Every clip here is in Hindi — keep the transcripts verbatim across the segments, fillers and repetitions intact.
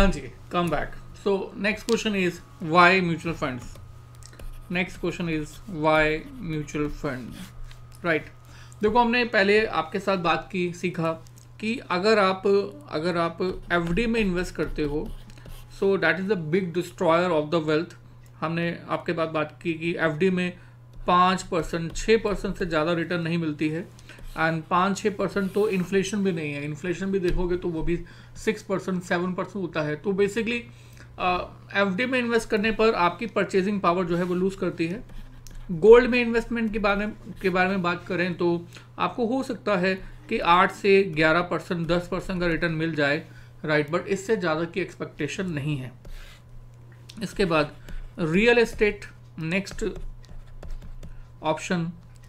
हाँ जी, come back. So next question is why mutual funds. Next question is why mutual fund. Right. देखो, हमने पहले आपके साथ बात की, सीखा कि अगर आप अगर आप एफडी में इन्वेस्ट करते हो, so that is the big destroyer of the wealth. हमने आपके बाद बात की कि एफडी में पाँच परसेंट छः परसेंट से ज़्यादा रिटर्न नहीं मिलती है. एंड पाँच छः परसेंट तो इन्फ्लेशन भी नहीं है. इन्फ्लेशन भी देखोगे तो वो भी सिक्स परसेंट सेवन परसेंट होता है. तो बेसिकली एफडी में इन्वेस्ट करने पर आपकी परचेजिंग पावर जो है वो लूज़ करती है. गोल्ड में इन्वेस्टमेंट के बारे में के बारे में बात करें तो आपको हो सकता है कि आठ से ग्यारह परसेंट दस परसेंट का रिटर्न मिल जाए. राइट. बट इससे ज़्यादा की एक्सपेक्टेशन नहीं है. इसके बाद रियल एस्टेट, नेक्स्ट ऑप्शन.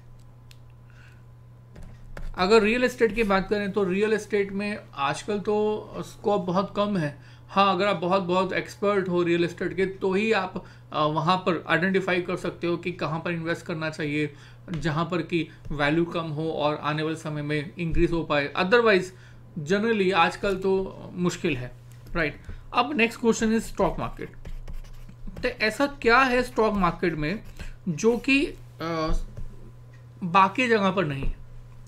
अगर रियल एस्टेट की बात करें तो रियल एस्टेट में आजकल तो स्कोप बहुत कम है. हाँ, अगर आप बहुत बहुत एक्सपर्ट हो रियल एस्टेट के तो ही आप वहाँ पर आइडेंटिफाई कर सकते हो कि कहाँ पर इन्वेस्ट करना चाहिए, जहाँ पर कि वैल्यू कम हो और आने वाले समय में इंक्रीज हो पाए. अदरवाइज जनरली आजकल तो मुश्किल है. राइट. अब next question is stock market. तो ऐसा क्या है स्टॉक मार्केट में जो कि बाकी जगह पर नहीं है.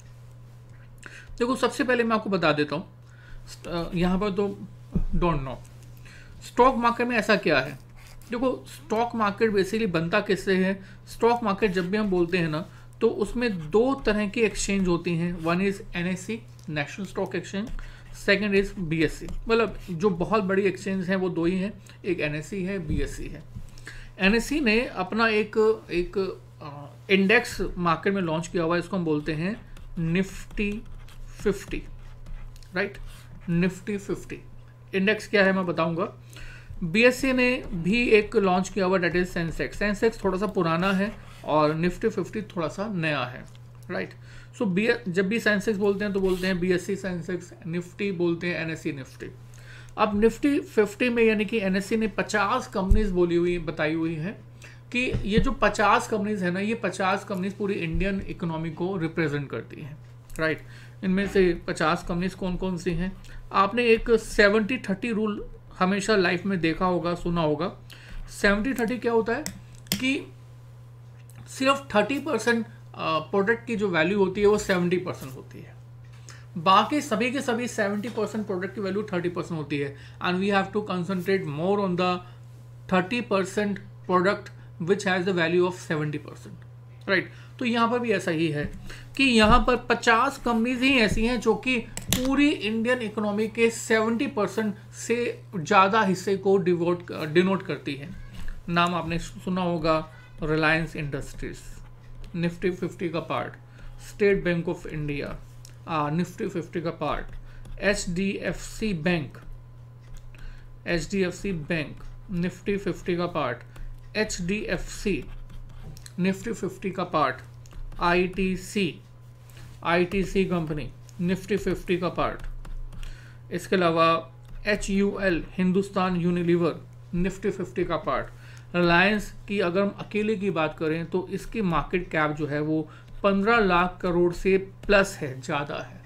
देखो, सबसे पहले मैं आपको बता देता हूँ, यहाँ पर तो डोंट नो स्टॉक मार्केट में ऐसा क्या है. देखो, स्टॉक मार्केट बेसिकली बनता किससे है. स्टॉक मार्केट जब भी हम बोलते हैं ना तो उसमें दो तरह की एक्सचेंज होती हैं. One is NSC, national stock exchange. Second is BSC. मतलब जो बहुत बड़ी एक्सचेंज हैं वो दो ही हैं, एक एनएससी है, बीएससी है. एनएससी ने अपना एक एक इंडेक्स मार्केट में लॉन्च किया हुआ है. इसको हम बोलते हैं Nifty fifty. Right. Nifty fifty index क्या है मैं बताऊंगा. बीएससी ने भी एक लॉन्च किया हुआ, डेट इज सेंसेक्स. सेंसेक्स थोड़ा सा पुराना है और निफ्टी फिफ्टी थोड़ा सा नया है. राइट. सो बी जब भी सेंसेक्स बोलते हैं तो बोलते हैं बीएससी सेंसेक्स, निफ्टी बोलते हैं एनएससी निफ्टी. अब निफ्टी फिफ्टी में यानी कि एनएससी ने पचास कंपनीज बोली हुई बताई हुई है कि ये जो पचास कंपनीज है ना, ये पचास कंपनीज पूरी इंडियन इकोनॉमी को रिप्रेजेंट करती हैं. राइट. इनमें से पचास कंपनीज कौन कौन सी हैं. आपने एक सेवेंटी थर्टी रूल हमेशा लाइफ में देखा होगा, सुना होगा. सेवेंटी थर्टी क्या होता है कि सिर्फ थर्टी परसेंट प्रोडक्ट की जो वैल्यू होती है वो सेवेंटी परसेंट होती है. बाकी सभी के सभी सेवेंटी परसेंट प्रोडक्ट की वैल्यू थर्टी परसेंट होती है. And we have to concentrate more on the thirty percent product which has the value of seventy percent. Right. तो यहाँ पर भी ऐसा ही है कि यहाँ पर पचास कंपनीज ही ऐसी हैं जो कि पूरी इंडियन इकोनॉमी के सेवेंटी परसेंट से ज़्यादा हिस्से को डिवोट डिनोट करती है. नाम आपने सुना होगा, रिलायंस इंडस्ट्रीज निफ्टी फिफ्टी का part, State Bank of India Nifty fifty का part, H D F C bank H D F C bank Nifty fifty का part, H D F C Nifty fifty का part, ITC ITC company Nifty fifty का पार्ट. इसके अलावा H U L Hindustan Unilever Nifty fifty का पार्ट. रिलायंस की अगर हम अकेले की बात करें तो इसकी मार्केट कैप जो है वो पंद्रह लाख करोड़ से प्लस है, ज़्यादा है.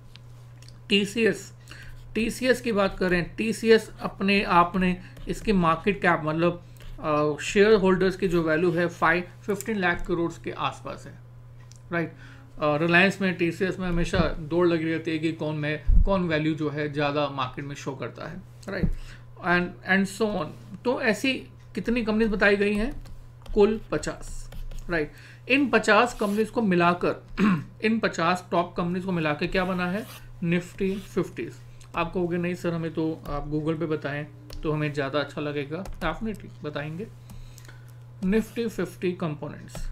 टीसीएस टीसीएस की बात करें, टीसीएस अपने आप में इसकी मार्केट कैप मतलब शेयर uh, होल्डर्स की जो वैल्यू है फाइव फिफ्टीन लाख करोड़ के आसपास है. राइट. रिलायंस में, टीसीएस में हमेशा दौड़ लगी रहती है कि कौन में कौन वैल्यू जो है ज़्यादा मार्केट में शो करता है. Right. And and so on. तो ऐसी कितनी कंपनीज बताई गई हैं? कुल पचास. राइट. इन पचास कंपनीज को मिलाकर इन पचास टॉप कंपनीज को मिलाकर क्या बना है? Nifty fifties. आप कहोगे नहीं सर हमें तो आप गूगल पे बताएं तो हमें ज़्यादा अच्छा लगेगा. डेफिनेटली बताएंगे. Nifty fifty components.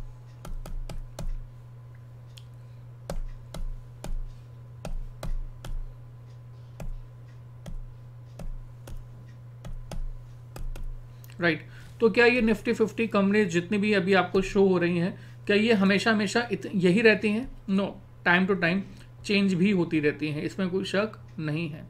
राइट. तो क्या ये निफ्टी फिफ्टी कंपनी जितनी भी अभी आपको शो हो रही हैं, क्या ये हमेशा हमेशा यही रहती हैं? No. Time to time change भी होती रहती हैं, इसमें कोई शक नहीं है.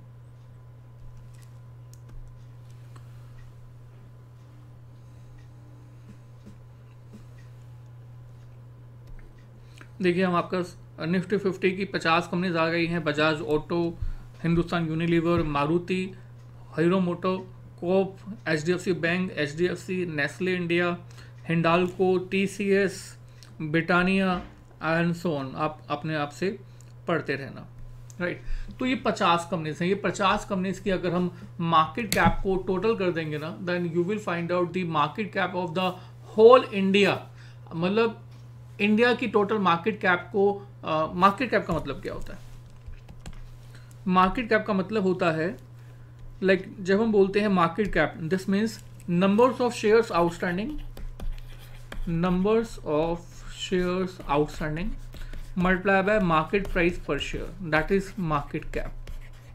देखिए, हम आपका निफ्टी फिफ्टी की पचास कंपनीज आ गई हैं. Bajaj auto, Hindustan Unilever, Maruti, Hero MotoCorp, H D F C bank, H D F C, Nestle India, Hindalco, T C S, Britannia and so on. आप अपने आप से पढ़ते रहना, राइट right? तो ये पचास कंपनीज हैं। ये पचास कंपनीज की अगर हम मार्केट कैप को टोटल कर देंगे ना, then you will find out the market cap of the whole India. मतलब इंडिया की टोटल मार्केट कैप को, मार्केट कैप का मतलब क्या होता है? मार्केट कैप का मतलब होता है लाइक like, जब हम बोलते हैं market cap, this means numbers of shares outstanding, numbers of shares outstanding multiplied by market price per share, that is market cap,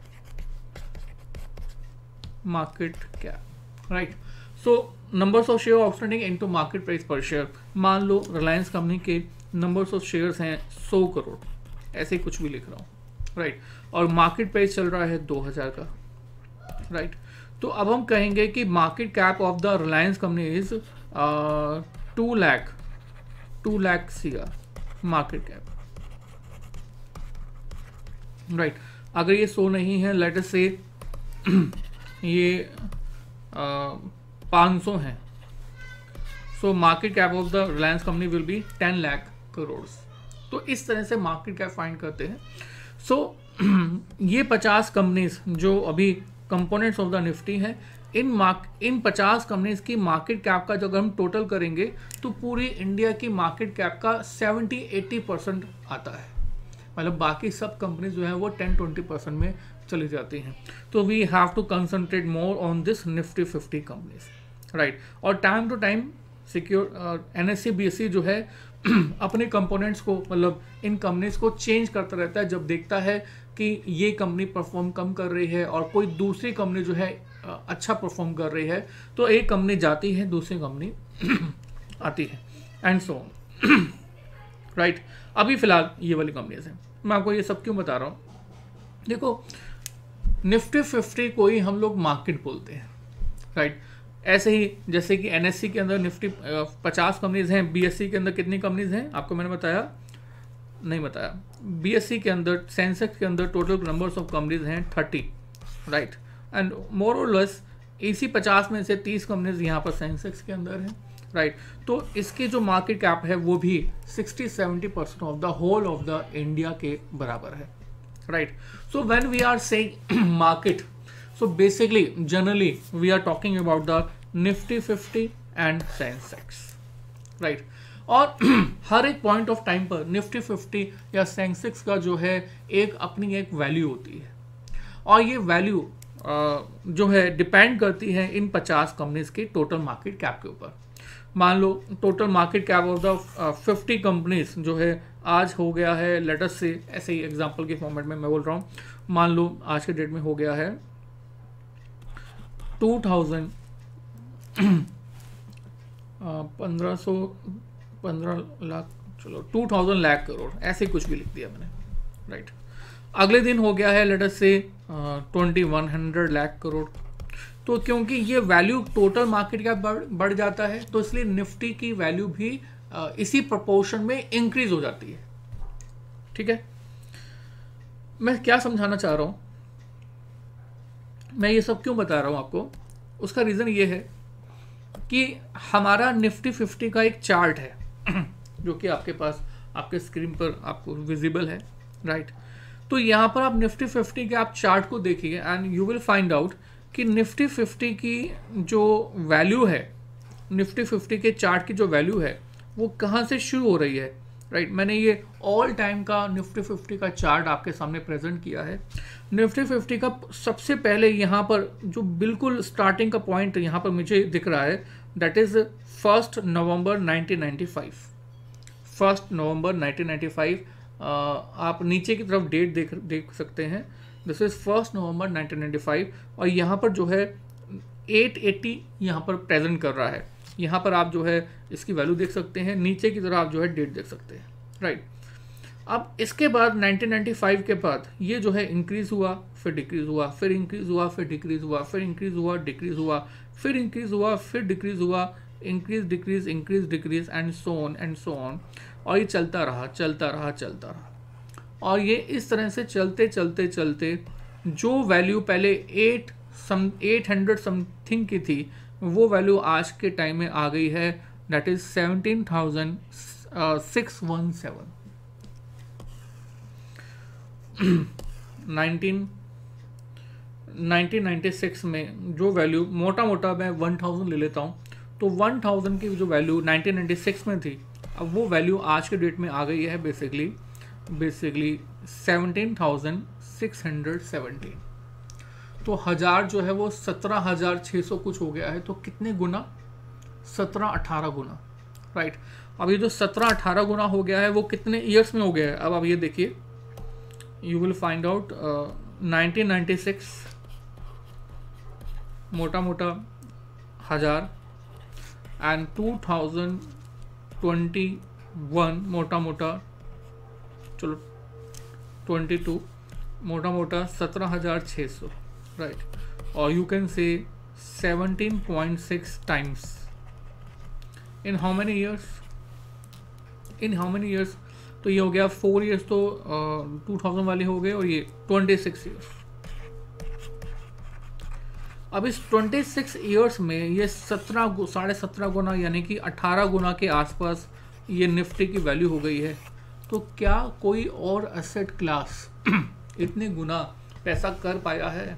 market cap, right? So numbers of share outstanding into market price per share। मान लो रिलायंस कंपनी के numbers of shares हैं सौ करोड़, ऐसे कुछ भी लिख रहा हूँ, राइट right? और मार्केट प्राइस चल रहा है दो हज़ार का, राइट right? तो अब हम कहेंगे कि market cap of the Reliance company is two lakh two lakh C R market cap, right right. अगर ये सो नहीं है, लेट अस से ये पाँच सौ है, so market cap of the Reliance company will be ten lakh crore. तो इस तरह से मार्केट कैप फाइंड करते हैं। सो so, ये पचास कंपनीज जो अभी कंपोनेंट्स ऑफ द निफ्टी हैं, इन मार्क इन पचास कंपनीज की मार्केट कैप का जो अगर हम टोटल करेंगे तो पूरी इंडिया की मार्केट कैप का सेवेंटी एटी परसेंट आता है। मतलब बाकी सब कंपनीज जो है वो टेन ट्वेंटी परसेंट में चली जाती हैं। तो we have to concentrate more on this Nifty fifty companies, right. और time to time secure NSC BSC जो है अपने कंपोनेंट्स को, मतलब इन कंपनीज को चेंज करता रहता है जब देखता है कि ये कंपनी परफॉर्म कम कर रही है और कोई दूसरी कंपनी जो है अच्छा परफॉर्म कर रही है, तो एक कंपनी जाती है, दूसरी कंपनी आती है, एंड सो ऑन, राइट। अभी फिलहाल ये वाली कंपनीज हैं। मैं आपको ये सब क्यों बता रहा हूँ? देखो, निफ्टी फिफ्टी को ही हम लोग मार्केट बोलते हैं, राइट। ऐसे ही जैसे कि एनएससी के अंदर निफ्टी पचास कंपनीज हैं, बीएससी के अंदर कितनी कंपनीज हैं आपको मैंने बताया नहीं बताया। बीएससी के अंदर, सेंसेक्स के अंदर टोटल नंबर्स ऑफ कंपनीज हैं थर्टी, राइट। एंड मोर और लेस इसी पचास में से तीस कंपनीज यहाँ पर सेंसेक्स के अंदर हैं, राइट। तो इसकी जो मार्केट कैप है वो भी sixty seventy percent of the whole of the India के बराबर है, right. So when we are saying market, so basically generally we are talking about the nifty fifty and sensex, right। और हर एक पॉइंट ऑफ टाइम पर निफ्टी फिफ्टी या सेंसेक्स का जो है एक अपनी एक वैल्यू होती है, और ये वैल्यू जो है डिपेंड करती है इन पचास कंपनीज की टोटल मार्केट कैप के ऊपर। मान लो total market cap of the fifty companies जो है आज हो गया है, लेट अस से, ऐसे ही एग्जांपल के फॉर्मेट में मैं बोल रहा हूँ, मान लो आज के डेट में हो गया है टू थाउजेंड पंद्रह सौ पंद्रह लाख, चलो टू थाउजेंड लाख करोड़, ऐसे कुछ भी लिख दिया मैंने, राइट। अगले दिन हो गया है let us say twenty one hundred lakh crore. तो क्योंकि ये वैल्यू टोटल मार्केट का बढ़ बढ़ जाता है, तो इसलिए निफ्टी की वैल्यू भी uh, इसी प्रोपोर्शन में इंक्रीज हो जाती है, ठीक है। मैं क्या समझाना चाह रहा हूं, मैं ये सब क्यों बता रहा हूं आपको, उसका रीज़न ये है कि हमारा निफ्टी फिफ्टी का एक चार्ट है जो कि आपके पास आपके स्क्रीन पर आपको विजिबल है, राइट। तो यहाँ पर आप निफ्टी फिफ्टी के आप चार्ट को देखिए and you will find out कि निफ्टी फिफ्टी की जो वैल्यू है, निफ्टी फिफ्टी के चार्ट की जो वैल्यू है वो कहाँ से शुरू हो रही है, राइट right, मैंने ये ऑल टाइम का निफ्टी फिफ्टी का चार्ट आपके सामने प्रेजेंट किया है। निफ्टी फिफ्टी का सबसे पहले यहाँ पर जो बिल्कुल स्टार्टिंग का पॉइंट यहाँ पर मुझे दिख रहा है, that is first November nineteen ninety five. First November nineteen ninety five, आप नीचे की तरफ डेट देख देख सकते हैं, this is first November nineteen ninety five, और यहाँ पर जो है एट एटी यहाँ पर प्रेजेंट कर रहा है। यहाँ पर आप जो है इसकी वैल्यू देख सकते हैं, नीचे की तरफ आप जो है डेट देख सकते हैं, राइट। अब इसके बाद नाइनटीन नाइंटी फाइव के बाद ये जो है इंक्रीज हुआ, फिर डिक्रीज हुआ, फिर इंक्रीज हुआ, फिर डिक्रीज हुआ, फिर इंक्रीज हुआ, डिक्रीज हुआ, फिर इंक्रीज हुआ, फिर डिक्रीज हुआ, increase decrease increase decrease and so on and so on, और ये चलता रहा चलता रहा चलता रहा और ये इस तरह से चलते चलते चलते जो वैल्यू पहले at some eight hundred something की थी, वो वैल्यू आज के टाइम में आ गई है, that is seventeen thousand six one seven. Nineteen nineteen ninety six में जो वैल्यू, मोटा मोटा मैं वन थाउजेंड ले लेता हूँ, तो वन थाउजेंड की जो वैल्यू नाइनटीन नाइन्टी सिक्स में थी, अब वो वैल्यू आज के डेट में आ गई है basically basically seventeen thousand six hundred seventeen. तो हज़ार जो है वो सत्रह हज़ार छः सौ कुछ हो गया है। तो कितने गुना? सत्रह अठारह गुना, राइट। अब ये जो सत्रह अठारह गुना हो गया है वो कितने ईयर्स में हो गया है? अब आप ये देखिए, you will find out nineteen ninety six मोटा मोटा हज़ार and two thousand twenty one मोटा मोटा, चलो ट्वेंटी टू मोटा मोटा सत्रह हज़ार छः सौ, राइट। और you can say seventeen point six times in how many years? In how many years? तो ये हो गया फोर ईयर्स, तो टू थाउजेंड वाले हो गए, और ये ट्वेंटी सिक्स ईयर्स। अब इस ट्वेंटी सिक्स ईयर्स में ये सत्रह साढ़े सत्रह गुना यानी कि अठारह गुना के आसपास ये निफ्टी की वैल्यू हो गई है। तो क्या कोई और एसेट क्लास इतने गुना पैसा कर पाया है?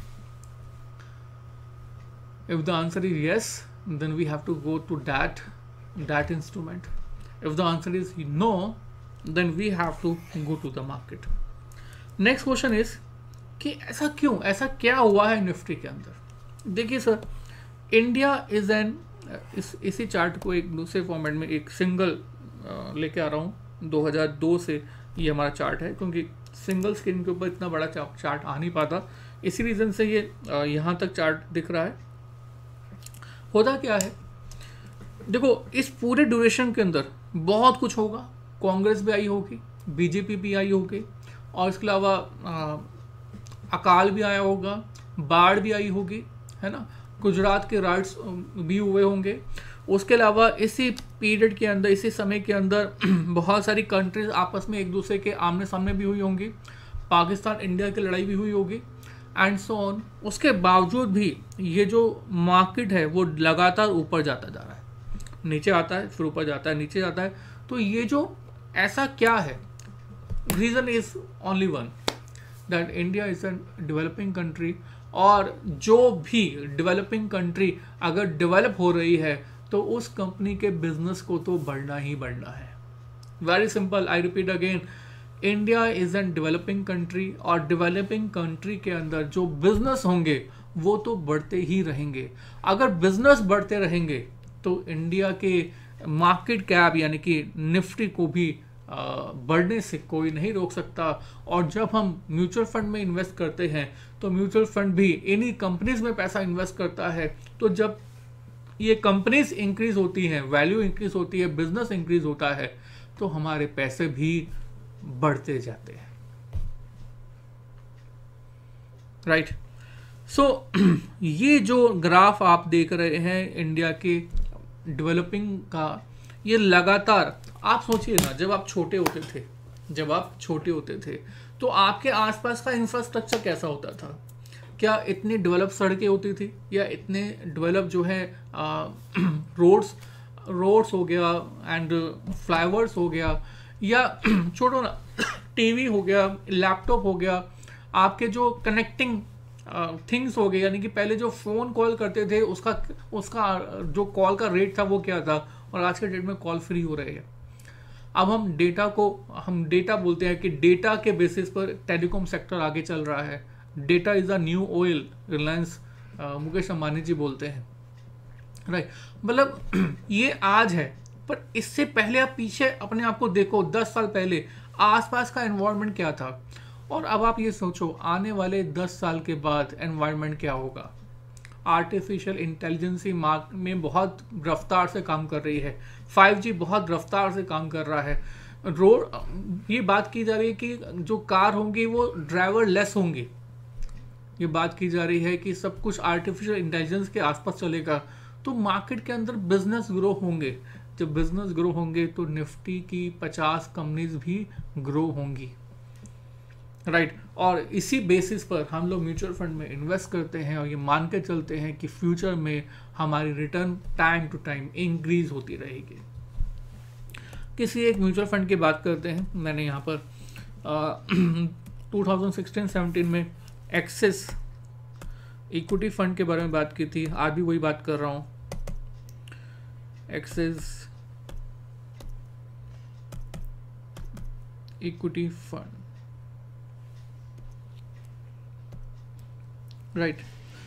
If the answer is yes, then we have to go to that that instrument. If the answer is no, then we have to go to the market. Next question is कि ऐसा क्यों, ऐसा क्या हुआ है निफ्टी के अंदर? देखिए सर, इंडिया इज एन, इस इसी चार्ट को एक दूसरे फॉर्मेट में एक सिंगल लेके आ रहा हूँ। दो हज़ार दो से ये हमारा चार्ट है, क्योंकि सिंगल स्क्रीन के ऊपर इतना बड़ा चार्ट आ नहीं पाता, इसी रीज़न से ये यहाँ तक चार्ट दिख रहा है। होता क्या है, देखो इस पूरे ड्यूरेशन के अंदर बहुत कुछ होगा। कांग्रेस भी आई होगी, बीजेपी भी आई होगी, और इसके अलावा अकाल भी आया होगा, बाढ़ भी आई होगी, है ना, गुजरात के राइट्स भी हुए होंगे। उसके अलावा इसी पीरियड के अंदर, इसी समय के अंदर बहुत सारी कंट्रीज आपस में एक दूसरे के आमने सामने भी हुई होंगी, पाकिस्तान इंडिया की लड़ाई भी हुई होगी, एंड सो ऑन। उसके बावजूद भी ये जो मार्केट है वो लगातार ऊपर जाता जा रहा है, नीचे आता है फिर ऊपर जाता है, नीचे जाता है। तो ये जो ऐसा क्या है, reason is only one, that India is an developing country, और जो भी डेवलपिंग कंट्री अगर डेवलप हो रही है तो उस कंपनी के बिजनेस को तो बढ़ना ही बढ़ना है। Very simple, I repeat again, India is an developing country, और डेवलपिंग कंट्री के अंदर जो बिजनेस होंगे वो तो बढ़ते ही रहेंगे। अगर बिजनेस बढ़ते रहेंगे तो इंडिया के मार्केट कैप यानी कि निफ्टी को भी बढ़ने से कोई नहीं रोक सकता। और जब हम म्यूचुअल फंड में इन्वेस्ट करते हैं तो म्यूचुअल फंड भी इन्हीं कंपनीज में पैसा इन्वेस्ट करता है। तो जब ये कंपनीज इंक्रीज होती हैं, वैल्यू इंक्रीज होती है, बिजनेस इंक्रीज होता है, तो हमारे पैसे भी बढ़ते जाते हैं, राइट। सो ये जो ग्राफ आप देख रहे हैं इंडिया के डेवलपिंग का, ये लगातार, आप सोचिए ना, जब आप छोटे होते थे जब आप छोटे होते थे तो आपके आसपास का इंफ्रास्ट्रक्चर कैसा होता था? क्या इतनी डेवलप सड़कें होती थी, या इतने डेवलप जो है रोड्स रोड्स हो गया एंड फ्लाईओवर्स हो गया, या छोड़ो ना, टीवी हो गया, लैपटॉप हो गया, आपके जो कनेक्टिंग थिंग्स हो गए, यानी कि पहले जो फ़ोन कॉल करते थे उसका उसका जो कॉल का रेट था वो क्या था, और आज के डेट में कॉल फ्री हो रहे हैं। अब हम डेटा को हम डेटा बोलते हैं कि डेटा के बेसिस पर टेलीकॉम सेक्टर आगे चल रहा है। Data is a new oil, Reliance Mukesh Ambani ji बोलते हैं, राइट। मतलब ये आज है, पर इससे पहले आप पीछे अपने आप को देखो, दस साल पहले आसपास का एनवायरनमेंट क्या था, और अब आप ये सोचो आने वाले दस साल के बाद एनवायरनमेंट क्या होगा। आर्टिफिशियल इंटेलिजेंसी मार्क में बहुत रफ्तार से काम कर रही है, फाइव जी बहुत रफ्तार से काम कर रहा है। रोड, ये बात की जा रही है कि जो कार होंगी वो ड्राइवर लेस होंगी, ये बात की जा रही है कि सब कुछ आर्टिफिशियल इंटेलिजेंस के आसपास चलेगा। तो मार्केट के अंदर बिजनेस ग्रो होंगे, जब बिजनेस ग्रो होंगे तो निफ्टी की पचास कंपनीज भी ग्रो होंगी, राइट right? और इसी बेसिस पर हम लोग म्यूचुअल फंड में इन्वेस्ट करते हैं और ये मान के चलते हैं कि फ्यूचर में हमारी return time to time increase होती रहेगी। किसी एक म्यूचुअल फंड की बात करते हैं। मैंने यहाँ पर टू थाउजेंड सिक्सटीन सेवनटीन में एक्सिस इक्विटी फंड के बारे में बात की थी, आज भी वही बात कर रहा हूँ। Axis equity fund, right.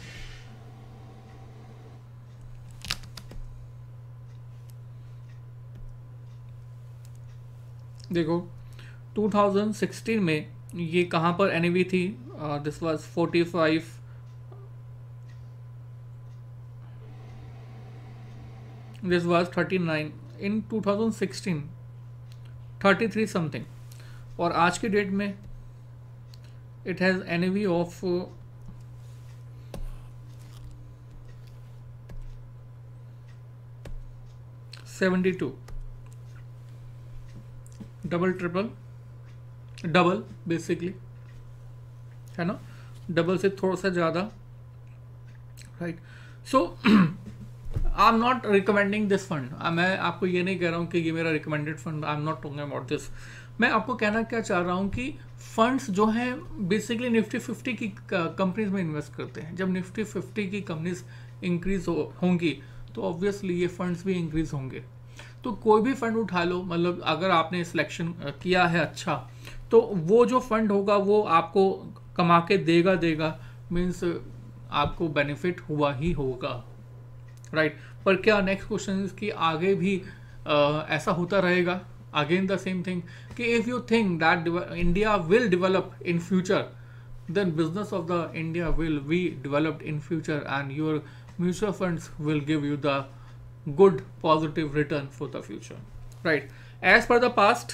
देखो टू थाउजेंड सिक्सटीन में ये कहाँ पर एनएवी थी, this was forty five, this was thirty nine in two thousand sixteen, thirty three something, और आज के डेट में it has NAV of seventy two, double triple double basically, है ना, डबल से थोड़ा सा ज़्यादा, right. So I am not recommending this fund, मैं आपको ये नहीं कह रहा हूँ कि ये मेरा recommended fund, I am not talking about this. मैं आपको कहना क्या चाह रहा हूँ कि फंड्स जो हैं बेसिकली निफ्टी फिफ्टी की कंपनीज में इन्वेस्ट करते हैं। जब निफ्टी फिफ्टी की कंपनीज इंक्रीज हो, होंगी तो ऑब्वियसली ये फंड्स भी इंक्रीज होंगे। तो कोई भी फंड उठा लो, मतलब अगर आपने सिलेक्शन किया है अच्छा, तो वो जो फंड होगा वो आपको कमा के देगा देगा मीन्स आपको बेनिफिट हुआ ही होगा, राइट right? पर क्या नेक्स्ट क्वेश्चन कि आगे भी आ, ऐसा होता रहेगा? अगेन द सेम थिंग कि if you think that India will develop in future, then business of the India will be developed in future and your mutual funds will give you the good positive return for the future, right? As per the past,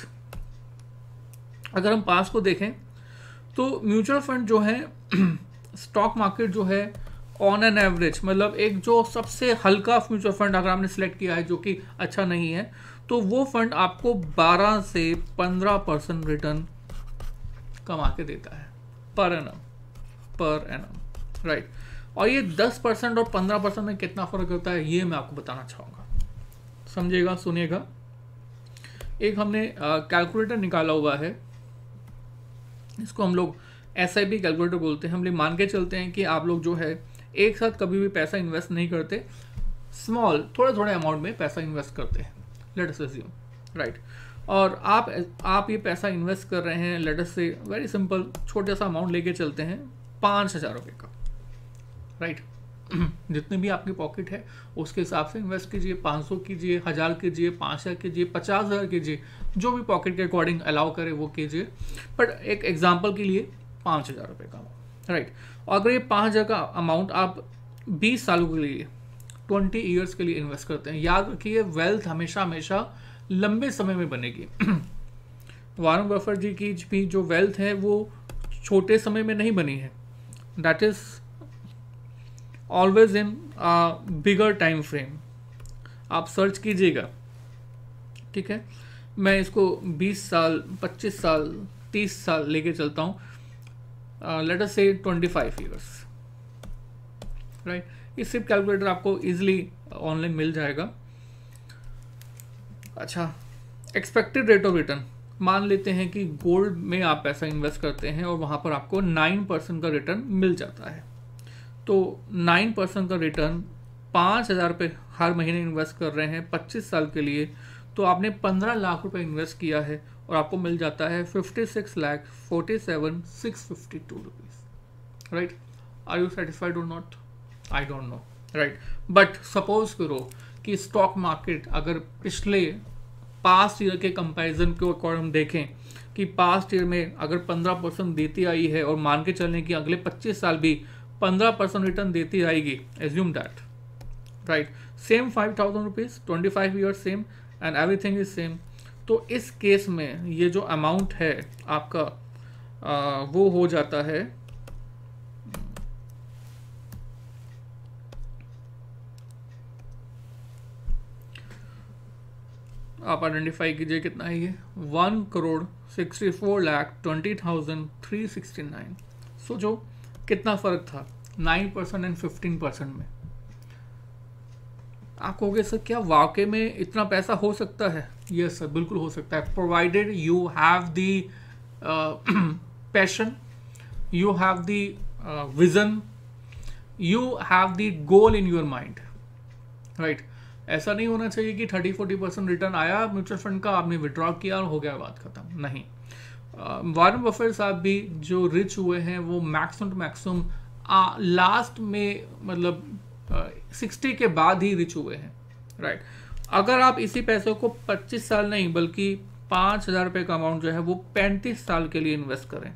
अगर हम पास्ट को देखें तो म्यूचुअल फंड जो है स्टॉक मार्केट जो है ऑन एन एवरेज, मतलब एक जो सबसे हल्का म्यूचुअल फंड अगर आपने सेलेक्ट किया है जो कि अच्छा नहीं है, तो वो फंड आपको बारह से पंद्रह परसेंट रिटर्न कमा के देता है per annum, per annum, right. और ये दस परसेंट और पंद्रह परसेंट में कितना फर्क होता है ये मैं आपको बताना चाहूँगा, समझिएगा, सुनिएगा। एक हमने कैलकुलेटर निकाला हुआ है, इसको हम लोग एस आई पी कैलकुलेटर बोलते हैं। हम लोग मान के चलते हैं कि आप लोग जो है एक साथ कभी भी पैसा इन्वेस्ट नहीं करते, स्मॉल थोड़े थोड़े अमाउंट में पैसा इन्वेस्ट करते हैं, लेट अस अज्यूम, राइट। और आप आप ये पैसा इन्वेस्ट कर रहे हैं, लेट अस से वेरी सिंपल छोटा सा अमाउंट लेके चलते हैं पाँच हज़ार रुपये का, राइट। जितने भी आपकी पॉकेट है उसके हिसाब से इन्वेस्ट कीजिए, पाँच सौ कीजिए, हज़ार कीजिए, पाँच हज़ार कीजिए, पचास हज़ार कीजिए, जो भी पॉकेट के अकॉर्डिंग अलाउ करे वो कीजिए। बट एक एग्जांपल के लिए पाँच हज़ार रुपये का, राइट। और अगर ये पाँच हज़ार का अमाउंट आप बीस सालों के लिए, ट्वेंटी ईयर्स के लिए इन्वेस्ट करते हैं, याद रखिए वेल्थ हमेशा हमेशा लंबे समय में बनेगी। वारन बफेट जी की भी जो वेल्थ है वो छोटे समय में नहीं बनी है, that is always in bigger time frame. आप सर्च कीजिएगा, ठीक है। मैं इसको बीस साल, पच्चीस साल, तीस साल लेके चलता हूँ, late us say twenty five years, right. ये सिर्फ कैलकुलेटर आपको इजीली ऑनलाइन मिल जाएगा। अच्छा, एक्सपेक्टेड रेट ऑफ रिटर्न, मान लेते हैं कि गोल्ड में आप पैसा इन्वेस्ट करते हैं और वहाँ पर आपको नाइन परसेंट का रिटर्न मिल जाता है। तो नाइन परसेंट का रिटर्न, पाँच हज़ार रुपये हर महीने इन्वेस्ट कर रहे हैं पच्चीस साल के लिए, तो आपने पंद्रह लाख रुपए इन्वेस्ट किया है और आपको मिल जाता है fifty six lakh forty seven six fifty two rupees, right. Are you satisfied और not? I don't know, right. But suppose करो कि स्टॉक मार्केट अगर पिछले पास्ट ईयर के कंपैरिजन के अकॉर्डिंग हम देखें कि पास्ट ईयर में अगर पंद्रह परसेंट देती आई है और मान के चलें कि अगले पच्चीस साल भी पंद्रह परसेंट रिटर्न देती आएगी, assume that, right. Same five thousand rupees, twenty five year same and everything is same. तो इस केस में ये जो अमाउंट है आपका आ, वो हो जाता है आप आइडेंटिफाई कीजिए कितना है ये, one crore sixty four lakh twenty thousand three sixty nine. So जो कितना फर्क था, nine percent and fifteen percent में। आप कहोगे सर क्या वाकई में इतना पैसा हो सकता है? यस सर, बिल्कुल हो सकता है, provided you have the passion, you have the vision, you have the goal in your mind, right. ऐसा नहीं होना चाहिए कि थर्टी फोर्टी परसेंट रिटर्न आया म्यूचुअल फंड का, आपने विड्रॉ किया और हो गया बात खत्म। नहीं, वॉरेन बफेट साहब भी जो रिच हुए हैं वो मैक्सिमम टू मैक्सिमम लास्ट में मतलब सिक्सटी uh, के बाद ही रिच हुए हैं, राइट। अगर आप इसी पैसों को पच्चीस साल नहीं बल्कि पाँच हज़ार रुपये का अमाउंट जो है वो पैंतीस साल के लिए इन्वेस्ट करें,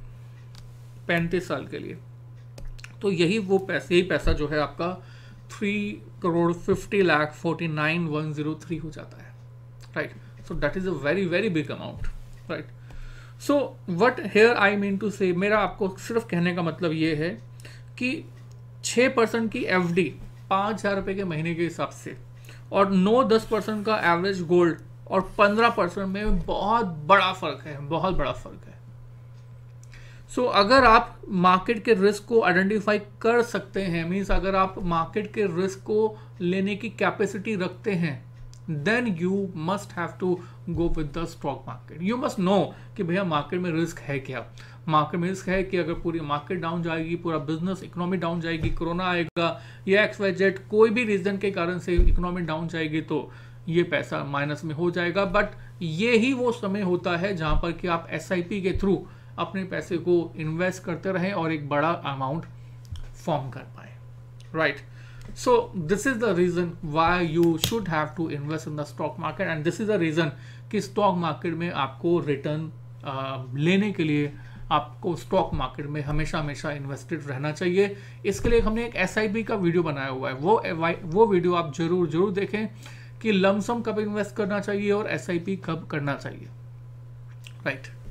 पैंतीस साल के लिए, तो यही वो पैसे, यही पैसा जो है आपका three crore fifty lakh forty nine one zero three हो जाता है, right. So that is a very very big amount, right. So what here I mean to say, मेरा आपको सिर्फ कहने का मतलब ये है कि छः परसेंट की एफ डी पाँच हज़ार रुपये के महीने के हिसाब से और नौ दस परसेंट का एवरेज गोल्ड और पंद्रह परसेंट में बहुत बड़ा फ़र्क है, बहुत बड़ा फ़र्क है। सो so, अगर आप मार्केट के रिस्क को आइडेंटिफाई कर सकते हैं, मीन्स अगर आप मार्केट के रिस्क को लेने की कैपेसिटी रखते हैं, then you must have to go with the stock market. You must know कि भैया मार्केट में रिस्क है क्या। मार्केट में रिस्क है कि अगर पूरी मार्केट डाउन जाएगी, पूरा बिजनेस इकोनॉमी डाउन जाएगी, कोरोना आएगा या एक्स वाई जेड कोई भी रीजन के कारण से इकोनॉमी डाउन जाएगी तो ये पैसा माइनस में हो जाएगा। बट ये ही वो समय होता है जहाँ पर कि आप एस आई पी के थ्रू अपने पैसे को इन्वेस्ट करते रहें और एक बड़ा अमाउंट फॉर्म कर पाए, right. So this is the reason why you should have to invest in the stock market and this is the reason कि स्टॉक मार्केट में आपको रिटर्न uh, लेने के लिए आपको स्टॉक मार्केट में हमेशा हमेशा इन्वेस्टेड रहना चाहिए। इसके लिए हमने एक एस आई पी का वीडियो बनाया हुआ है, वो वो वीडियो आप जरूर जरूर देखें कि लमसम कब इन्वेस्ट करना चाहिए और एस आई पी कब करना चाहिए, राइट।